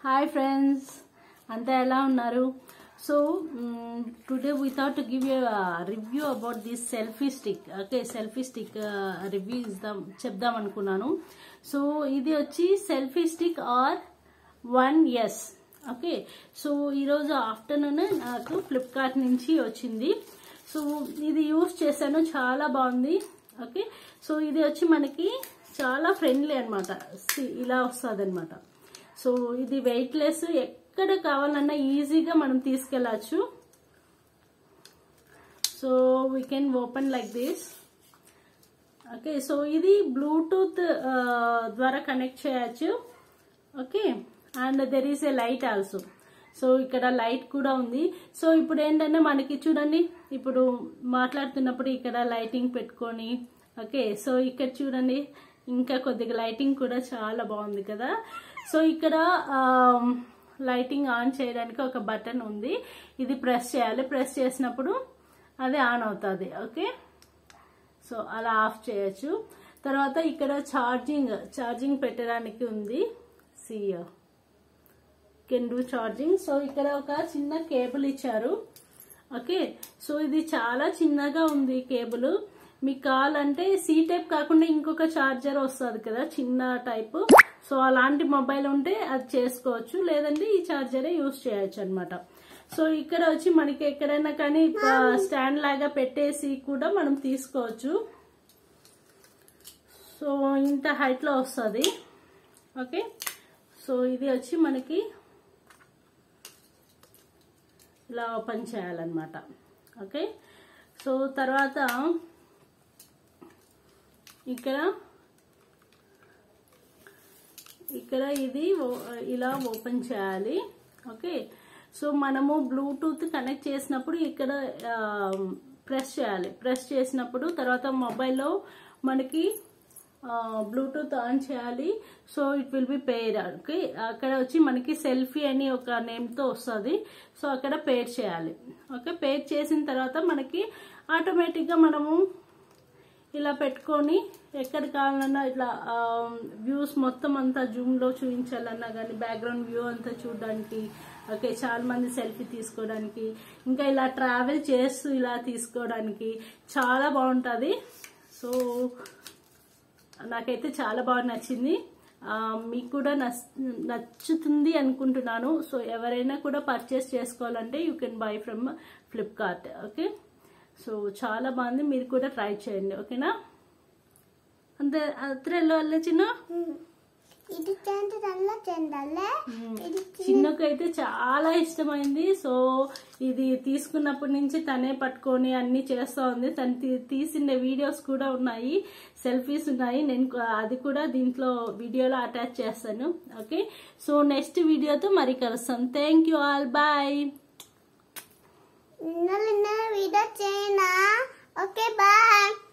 Hi friends, anta ela unnaru. So today we thought to give you a review about this selfie stick. Okay, selfie stick review chepdam anukunnanu. So idi vachi selfie stick R1S. Okay, so ee roju afternoon naaku Flipkart nunchi vachindi. So idi use chesanu chaala baagundi. Okay, so idi vachi manaki chaala friendly anamata. Ila vastadi anamata. So ఇది weightless, ఎక్కడ కావాలన్నా ఈజీగా మనం తీసుకెళ్ళచ్చు. So we can open like this. Okay, so ఇది Bluetooth ద్వారా connect చేయొచ్చు. Okay, and there is a light also. So ఇక్కడ లైట్ కూడా ఉంది. సో ఇప్పుడు ఏంటంటే మనకి చూడండి, ఇప్పుడు మాట్లాడుతున్నప్పుడు ఇక్కడ లైటింగ్ పెట్టుకొని, ఓకే, సో ఇక్కడ చూడండి ఇంకా కొద్దిగా లైటింగ్ కూడా చాలా బాగుంది కదా. సో ఇక్కడ లైటింగ్ ఆన్ చేయడానికి ఒక బటన్ ఉంది. ఇది ప్రెస్ చేయాలి. ప్రెస్ చేసినప్పుడు అది ఆన్ అవుతుంది. ఓకే, సో అలా ఆఫ్ చేయొచ్చు. తర్వాత ఇక్కడ ఛార్జింగ్ పెట్టడానికి ఉంది. Can do charging. సో ఇక్కడ ఒక చిన్న కేబుల్ ఇచ్చారు. ఓకే, సో ఇది చాలా చిన్నగా ఉంది కేబుల్. మీకు కావాలంటే సి టైప్ కాకుండా ఇంకొక ఛార్జర్ వస్తుంది కదా, చిన్న టైప్. సో అలాంటి మొబైల్ ఉంటే అది చేసుకోవచ్చు, లేదంటే ఈ ఛార్జరే యూజ్ చేయొచ్చు అనమాట. సో ఇక్కడ వచ్చి మనకి ఎక్కడైనా కానీ స్టాండ్ లాగా పెట్టేసి కూడా మనం తీసుకోవచ్చు. సో ఇంత హైట్ లో వస్తుంది. ఓకే, సో ఇది వచ్చి మనకి ఇలా ఓపెన్ చేయాలన్నమాట. ఓకే, సో తర్వాత ఇక్కడ ఇది ఇలా ఓపెన్ చేయాలి. ఓకే, సో మనము బ్లూటూత్ కనెక్ట్ చేసినప్పుడు ఇక్కడ ప్రెస్ చేయాలి. ప్రెస్ చేసినప్పుడు తర్వాత మొబైల్లో మనకి బ్లూటూత్ ఆన్ చేయాలి. So it will be pair. Okay, అక్కడ వచ్చి మనకి సెల్ఫీ అని ఒక నేమ్తో వస్తుంది. సో అక్కడ పేర్ చేయాలి. ఓకే, పేర్ చేసిన తర్వాత మనకి ఆటోమేటిక్గా మనము ఇలా పెట్టుకొని ఎక్కడ కావాలన్నా ఇట్లా వ్యూస్ మొత్తం అంతా జూమ్లో చూపించాలన్నా కానీ బ్యాక్గ్రౌండ్ వ్యూ అంతా చూడడానికి, ఓకే, చాలా మంది సెల్ఫీ తీసుకోవడానికి, ఇంకా ఇలా ట్రావెల్ చేస్తూ ఇలా తీసుకోవడానికి చాలా బాగుంటుంది. సో నాకైతే చాలా బాగా నచ్చింది. మీకు కూడా నచ్చుతుంది అనుకుంటున్నాను. సో ఎవరైనా కూడా పర్చేస్ చేసుకోవాలంటే you can buy from Flipkart. Okay, so చాలా బాగుంది, మీరు కూడా ట్రై చేయండి. ఓకేనా, అంతే. అత్రెల్లో అల్లే చిన్నకైతే చాలా ఇష్టమైంది. సో ఇది తీసుకున్నప్పటి నుంచి తనే పట్టుకొని అన్ని చేస్తా ఉంది. తను తీసిన వీడియోస్ కూడా ఉన్నాయి, సెల్ఫీస్ ఉన్నాయి. నేను అది కూడా దీంట్లో వీడియోలో అటాచ్ చేస్తాను. ఓకే, సో నెక్స్ట్ వీడియోతో మరి కలుస్తాం. Thank you all, bye. Video చేయనా? Okay, bye.